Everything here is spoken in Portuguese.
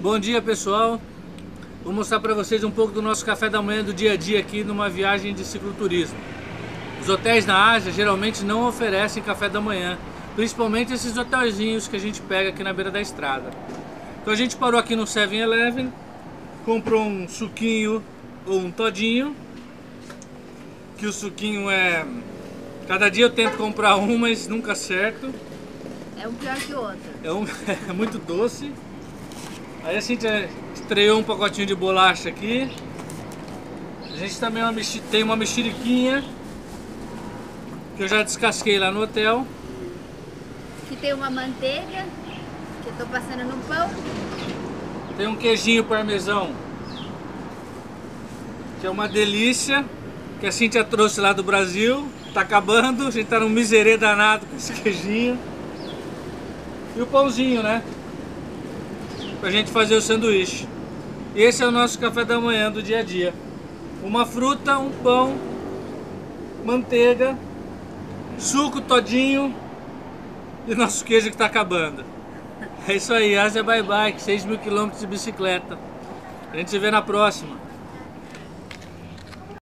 Bom dia, pessoal. Vou mostrar para vocês um pouco do nosso café da manhã do dia a dia aqui numa viagem de cicloturismo. Os hotéis na Ásia geralmente não oferecem café da manhã, principalmente esses hotelzinhos que a gente pega aqui na beira da estrada. Então a gente parou aqui no 7-Eleven, comprou um suquinho ou um todinho, que o suquinho é... Cada dia eu tento comprar um, mas nunca acerto. É um pior que o outro. É muito doce. Aí a gente estreou um pacotinho de bolacha aqui. A gente também tem uma mexeriquinha que eu já descasquei lá no hotel. Aqui tem uma manteiga que eu tô passando no pão. Tem um queijinho parmesão, que é uma delícia, que a Cíntia trouxe lá do Brasil. Tá acabando, a gente tá num miserê danado com esse queijinho. E o pãozinho, né? Pra gente fazer o sanduíche. Esse é o nosso café da manhã do dia a dia. Uma fruta, um pão, manteiga, suco todinho e nosso queijo que tá acabando. É isso aí, Ásia bye bye, 6.000 km de bicicleta. A gente se vê na próxima.